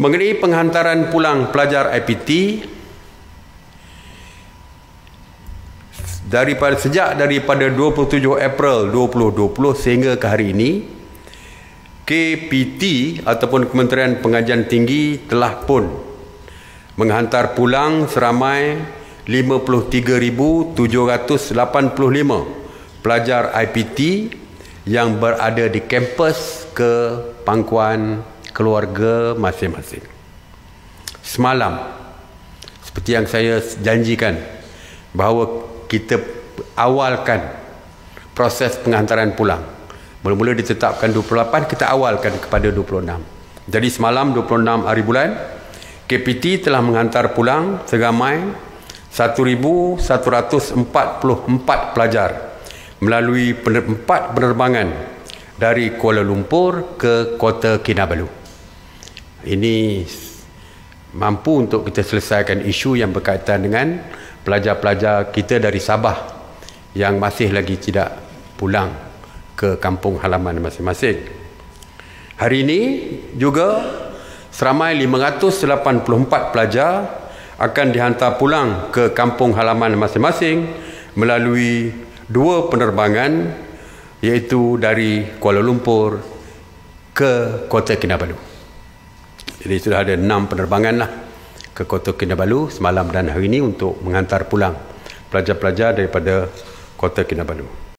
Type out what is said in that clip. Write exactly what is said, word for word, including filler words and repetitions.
Mengenai penghantaran pulang pelajar I P T, daripada sejak daripada dua puluh tujuh April dua ribu dua puluh sehingga ke hari ini, K P T ataupun Kementerian Pengajian Tinggi telah pun menghantar pulang seramai lima puluh tiga ribu tujuh ratus lapan puluh lima pelajar I P T yang berada di kampus ke pangkuan keluarga masing-masing. Semalam, seperti yang saya janjikan, bahawa kita awalkan proses penghantaran pulang. Mula-mula ditetapkan dua puluh lapan, kita awalkan kepada dua puluh enam. Jadi semalam dua puluh enam hari bulan, K P T telah menghantar pulang seramai satu ribu satu ratus empat puluh empat pelajar melalui empat penerbangan dari Kuala Lumpur ke Kota Kinabalu. Ini mampu untuk kita selesaikan isu yang berkaitan dengan pelajar-pelajar kita dari Sabah yang masih lagi tidak pulang ke kampung halaman masing-masing. Hari ini juga seramai lima ratus lapan puluh empat pelajar akan dihantar pulang ke kampung halaman masing-masing melalui dua penerbangan, iaitu dari Kuala Lumpur ke Kota Kinabalu. Jadi sudah ada enam penerbangan lah ke Kota Kinabalu semalam dan hari ini untuk menghantar pulang pelajar-pelajar daripada Kota Kinabalu.